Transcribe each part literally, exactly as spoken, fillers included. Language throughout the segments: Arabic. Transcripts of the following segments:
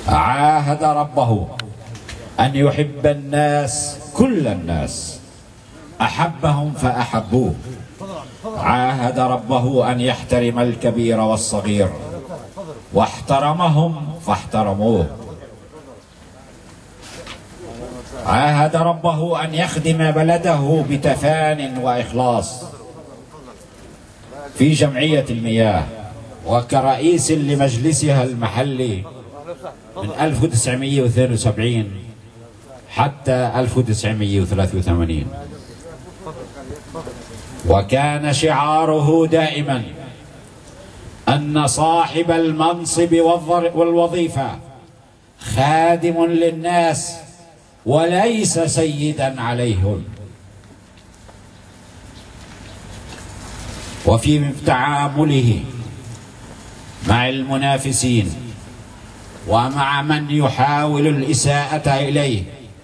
عاهد ربه أن يحب الناس كل الناس، أحبهم فأحبوه. عاهد ربه أن يحترم الكبير والصغير، واحترمهم فاحترموه. عاهد ربه أن يخدم بلده بتفان وإخلاص في جمعية المياه وكرئيس لمجلسها المحلي من ألف وتسعمئة واثنين وسبعين حتى ألف وتسعمئة وثلاثة وثمانين. وكان شعاره دائما أن صاحب المنصب والوظيفة خادم للناس وليس سيدا عليهم. وفي تعامله مع المنافسين ومع من يحاول الإساءة إليه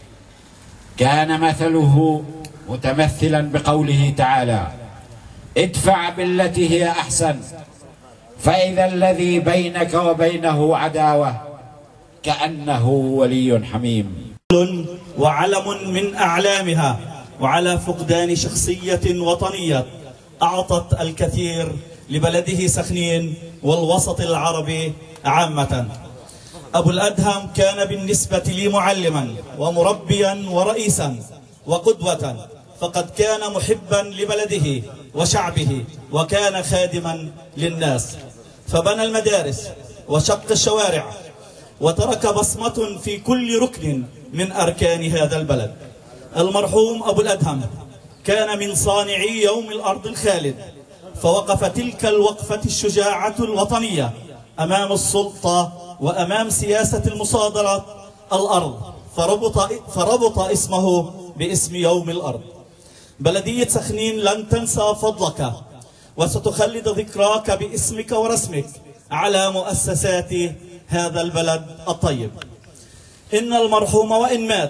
كان مثله متمثلا بقوله تعالى: ادفع بالتي هي أحسن فإذا الذي بينك وبينه عداوة كأنه ولي حميم. وعلم من أعلامها، وعلى فقدان شخصية وطنية أعطت الكثير لبلده سخنين والوسط العربي عامة. أبو الأدهم كان بالنسبة لي معلما ومربيا ورئيسا وقدوة، فقد كان محبا لبلده وشعبه، وكان خادما للناس، فبنى المدارس وشق الشوارع وترك بصمة في كل ركن من أركان هذا البلد. المرحوم أبو الأدهم كان من صانعي يوم الأرض الخالد، فوقف تلك الوقفة الشجاعة الوطنية أمام السلطة وأمام سياسة المصادرة الأرض، فربط, فربط اسمه باسم يوم الأرض. بلدية سخنين لن تنسى فضلك، وستخلد ذكراك باسمك ورسمك على مؤسسات هذا البلد الطيب. إن المرحوم وإن مات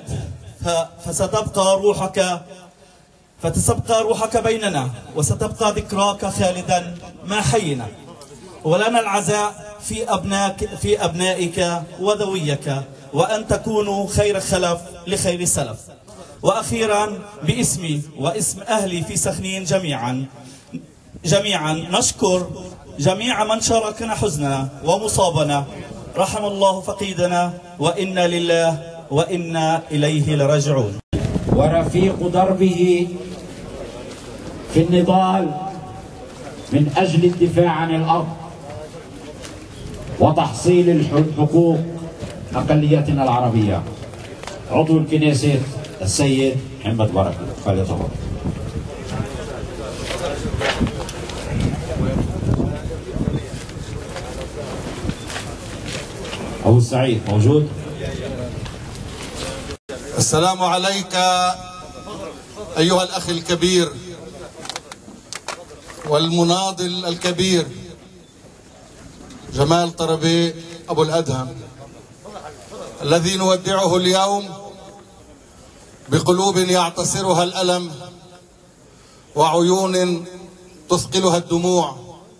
فستبقى روحك فتسبقى روحك بيننا، وستبقى ذكراك خالدا ما حينا، ولنا العزاء في أبنائك في أبنائك وذويك، وأن تكونوا خير خلف لخير سلف. وأخيرا باسمي واسم أهلي في سخنين جميعا جميعا نشكر جميع من شاركنا حزننا ومصابنا. رحم الله فقيدنا، وإنا لله وإنا إليه لراجعون. ورفيق دربه في النضال من أجل الدفاع عن الأرض وتحصيل الحقوق أقليتنا العربية، عضو الكنيسة السيد محمد بركة، فليتفضل. أبو السعيد موجود؟ السلام عليك أيها الأخ الكبير والمناضل الكبير جمال طربي أبو الأدهم، الذي نودعه اليوم بقلوب يعتصرها الألم وعيون تثقلها الدموع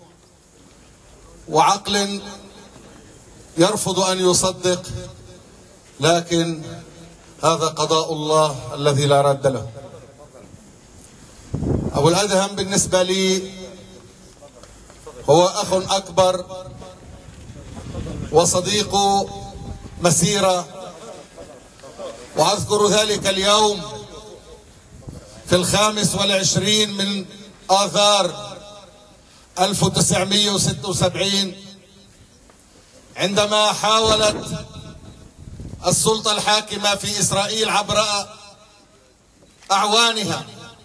وعقل يرفض أن يصدق، لكن هذا قضاء الله الذي لا رد له. أبو الأدهم بالنسبة لي هو أخ أكبر وصديق مسيرة، وأذكر ذلك اليوم في الخامس والعشرين من آذار ألف وتسعمئة وستة وسبعين عندما حاولت السلطة الحاكمة في إسرائيل عبر أعوانها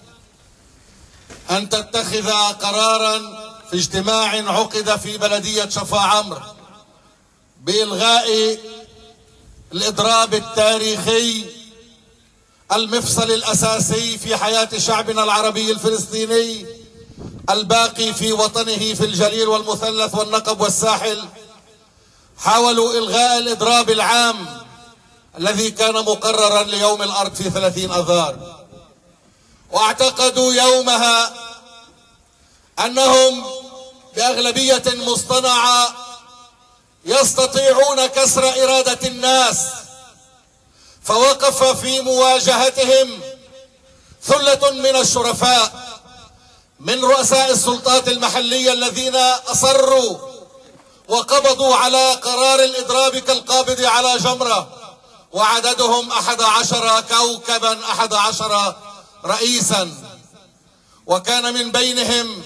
أن تتخذ قراراً في اجتماع عقد في بلدية شفا عمرو بإلغاء الإضراب التاريخي المفصل الأساسي في حياة شعبنا العربي الفلسطيني الباقي في وطنه في الجليل والمثلث والنقب والساحل. حاولوا إلغاء الإضراب العام الذي كان مقررا ليوم الأرض في ثلاثين أذار، واعتقدوا يومها أنهم بأغلبية مصطنعة يستطيعون كسر إرادة سادة الناس، فوقف في مواجهتهم ثلة من الشرفاء من رؤساء السلطات المحلية الذين أصروا وقبضوا على قرار الإضراب كالقابض على جمرة، وعددهم أحد عشر كوكبا، أحد عشر رئيسا. وكان من بينهم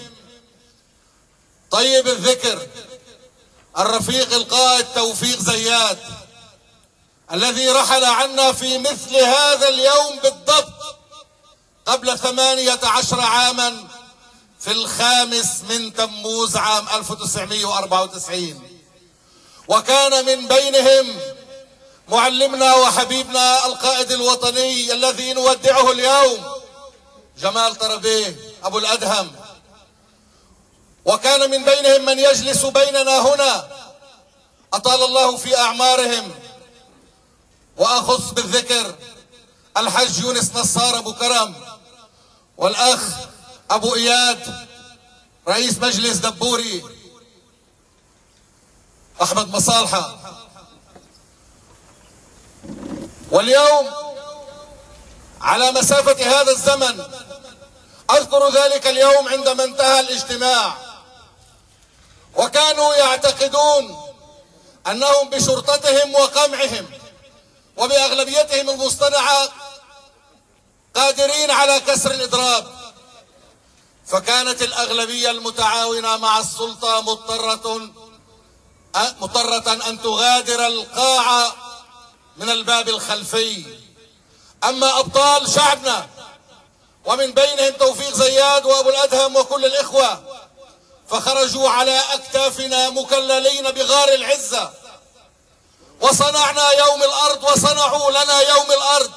طيب الذكر الرفيق القائد توفيق زياد، الذي رحل عنا في مثل هذا اليوم بالضبط قبل ثمانية عشر عاما في الخامس من تموز عام ألف وتسعمئة وأربعة وتسعين. وكان من بينهم معلمنا وحبيبنا القائد الوطني الذي نودعه اليوم جمال طربيه أبو الأدهم. وكان من بينهم من يجلس بيننا هنا أطال الله في أعمارهم، وأخص بالذكر الحج يونس نصار أبو كرم، والأخ أبو إياد رئيس مجلس دبوري أحمد مصالحة. واليوم على مسافة هذا الزمن أذكر ذلك اليوم عندما انتهى الاجتماع، وكانوا يعتقدون أنهم بشرطتهم وقمعهم وبأغلبيتهم المصطنعة قادرين على كسر الإضراب، فكانت الأغلبية المتعاونة مع السلطة مضطرة مضطرة أن تغادر القاعة من الباب الخلفي. أما أبطال شعبنا ومن بينهم توفيق زياد وأبو الأدهم وكل الإخوة فخرجوا على أكتافنا مكللين بغار العزة، وصنعنا يوم الأرض وصنعوا لنا يوم الأرض.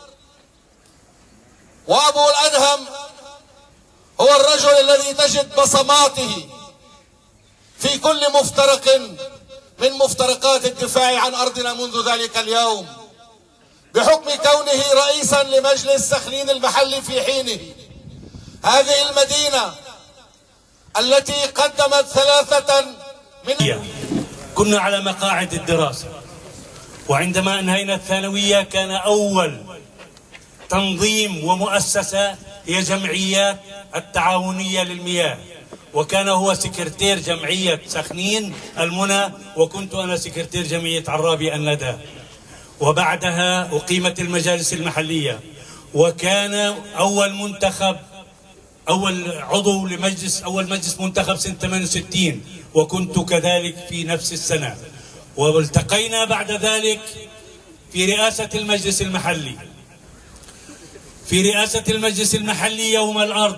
وأبو الأدهم هو الرجل الذي تجد بصماته في كل مفترق من مفترقات الدفاع عن أرضنا منذ ذلك اليوم، بحكم كونه رئيسا لمجلس سخنين المحلي في حينه. هذه المدينة التي قدمت ثلاثة من كنا على مقاعد الدراسة، وعندما انهينا الثانوية كان أول تنظيم ومؤسسة هي جمعيات التعاونية للمياه، وكان هو سكرتير جمعية سخنين المنى، وكنت أنا سكرتير جمعية عرابي الندى. وبعدها أقيمت المجالس المحلية، وكان أول منتخب أول عضو لمجلس أول مجلس منتخب سنة ثمانية وستين، وكنت كذلك في نفس السنة. والتقينا بعد ذلك في رئاسة المجلس المحلي في رئاسة المجلس المحلي يوم الأرض،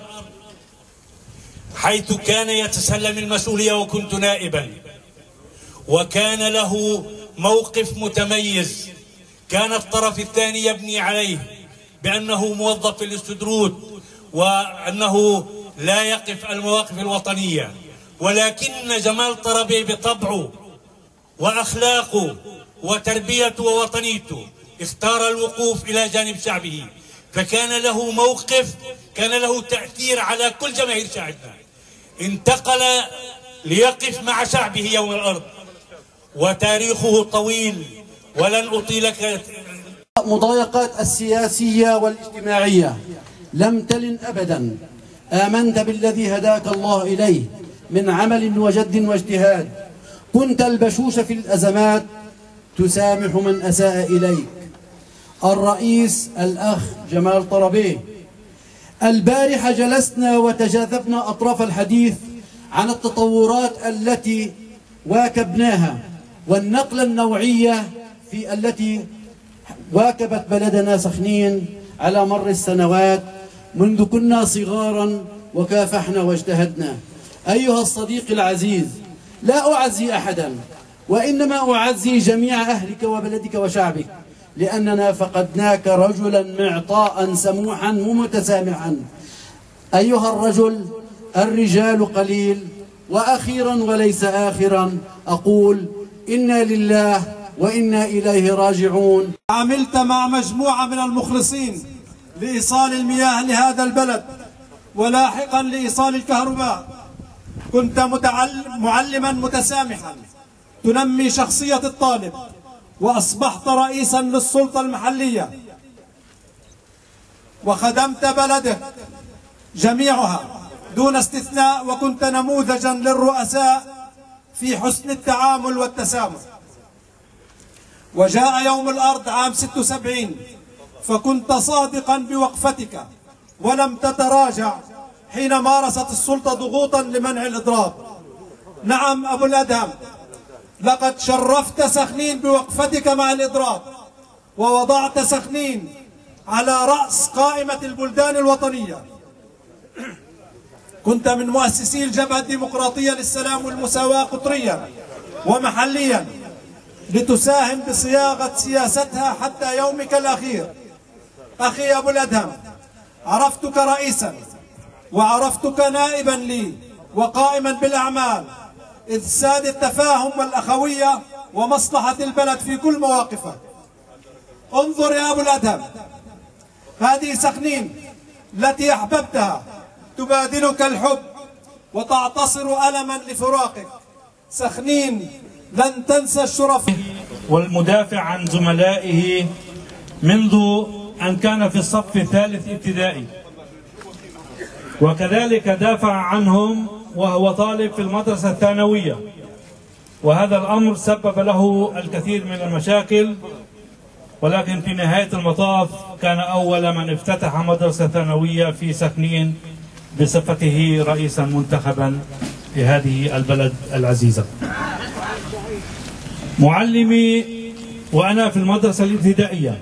حيث كان يتسلم المسؤولية وكنت نائبا، وكان له موقف متميز. كان الطرف الثاني يبني عليه بأنه موظف في الاستدرود وأنه لا يقف المواقف الوطنية، ولكن جمال طربيه بطبعه وأخلاقه وتربيته ووطنيته اختار الوقوف إلى جانب شعبه، فكان له موقف كان له تأثير على كل جماهير شعبنا. انتقل ليقف مع شعبه يوم الأرض، وتاريخه طويل ولن أطيلك. المضايقات السياسية والاجتماعية لم تلن أبدا. آمنت بالذي هداك الله إليه من عمل وجد واجتهاد، كنت البشوش في الأزمات تسامح من أساء إليك. الرئيس الأخ جمال طربيه، البارحة جلسنا وتجاذبنا أطراف الحديث عن التطورات التي واكبناها والنقلة النوعية في التي واكبت بلدنا سخنين على مر السنوات منذ كنا صغارا وكافحنا واجتهدنا. أيها الصديق العزيز، لا أعزي أحدا، وإنما أعزي جميع أهلك وبلدك وشعبك، لأننا فقدناك رجلا معطاء سموحا ومتسامحا. أيها الرجل، الرجال قليل، وأخيرا وليس آخرا أقول إنا لله وإنا إليه راجعون. عملت مع مجموعة من المخلصين لإيصال المياه لهذا البلد، ولاحقا لإيصال الكهرباء. كنت معلما متسامحا تنمي شخصية الطالب وأصبحت رئيسا للسلطة المحلية، وخدمت بلدك جميعها دون استثناء، وكنت نموذجا للرؤساء في حسن التعامل والتسامح. وجاء يوم الأرض عام ستة وسبعين فكنت صادقا بوقفتك ولم تتراجع حين مارست السلطة ضغوطا لمنع الإضراب. نعم أبو الأدهم، لقد شرفت سخنين بوقفتك مع الإضراب، ووضعت سخنين على رأس قائمة البلدان الوطنية. كنت من مؤسسي الجبهة الديمقراطية للسلام والمساواة قطريا ومحليا، لتساهم بصياغة سياستها حتى يومك الأخير. أخي أبو الأدهم، عرفتك رئيسا وعرفتك نائبا لي وقائما بالأعمال، إذ ساد التفاهم والأخوية ومصلحة البلد في كل مواقفه. انظر يا أبو الأدهم، هذه سخنين التي أحببتها تبادلك الحب وتعتصر ألما لفراقك. سخنين لن تنسى الشرف والمدافع عن زملائه منذ أن كان في الصف الثالث ابتدائي، وكذلك دافع عنهم وهو طالب في المدرسة الثانوية، وهذا الأمر سبب له الكثير من المشاكل، ولكن في نهاية المطاف كان أول من افتتح مدرسة ثانوية في سخنين بصفته رئيسا منتخبا في هذه البلد العزيزة. معلمي وأنا في المدرسة الابتدائية،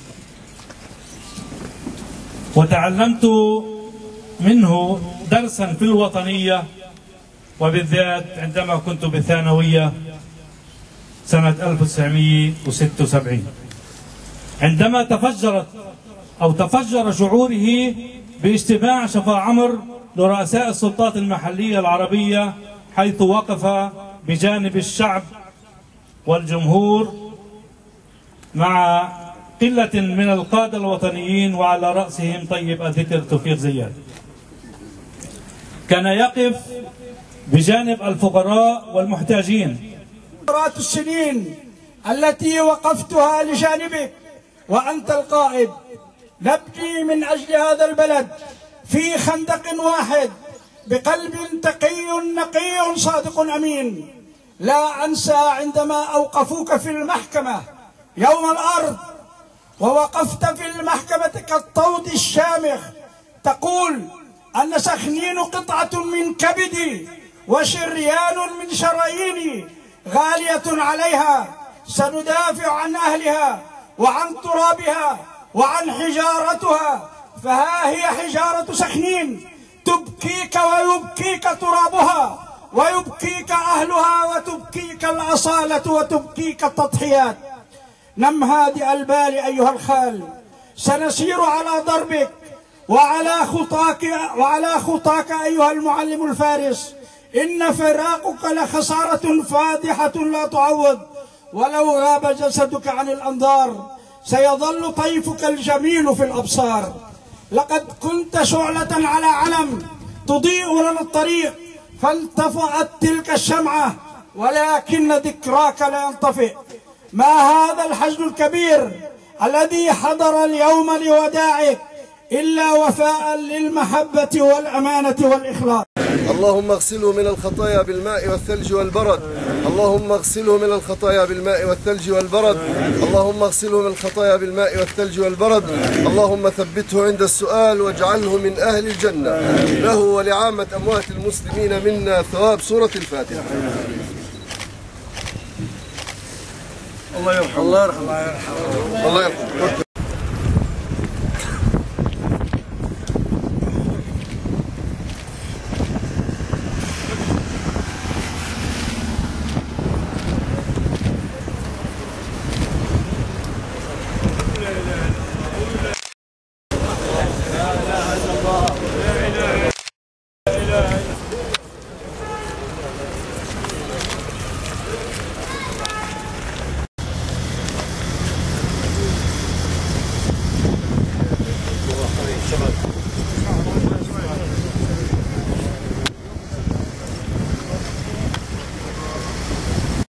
وتعلمت منه درسا في الوطنية، وبالذات عندما كنت بالثانوية سنة ألف وتسعمئة وستة وسبعين، عندما تفجرت أو تفجر شعوره باجتماع شفا عمر لرؤساء السلطات المحلية العربية، حيث وقف بجانب الشعب والجمهور مع قلة من القادة الوطنيين، وعلى رأسهم طيب الذكر توفيق زياد. كان يقف بجانب الفقراء والمحتاجين. عشرات السنين التي وقفتها لجانبك وأنت القائد، نبني من أجل هذا البلد في خندق واحد بقلب تقي نقي صادق أمين. لا أنسى عندما أوقفوك في المحكمة يوم الأرض، ووقفت في المحكمة كالطود الشامخ تقول أن سخنين قطعة من كبدي وشريان من شراييني غالية عليها، سندافع عن أهلها وعن ترابها وعن حجارتها، فها هي حجارة سخنين تبكيك ويبكيك ترابها ويبكيك أهلها وتبكيك الأصالة وتبكيك التضحيات. نم هادئ البال أيها الخال، سنسير على دربك وعلى خطاك وعلى خطاك أيها المعلم الفارس. إن فراقك لخسارة فادحة لا تعوض، ولو غاب جسدك عن الأنظار سيظل طيفك الجميل في الأبصار. لقد كنت شعلة على علم تضيء لنا الطريق، فانطفأت تلك الشمعة ولكن ذكراك لا ينطفئ. ما هذا الحزن الكبير الذي حضر اليوم لوداعك إلا وفاء للمحبة والأمانة والإخلاص. اللهم اغسله من الخطايا بالماء والثلج والبرد، اللهم اغسله من الخطايا بالماء والثلج والبرد، اللهم اغسله من الخطايا بالماء والثلج والبرد، اللهم ثبته عند السؤال واجعله من أهل الجنة، له ولعامة أموات المسلمين منا ثواب سورة الفاتحة. الله يرحمه. الله يرحمه. الله يرحمه.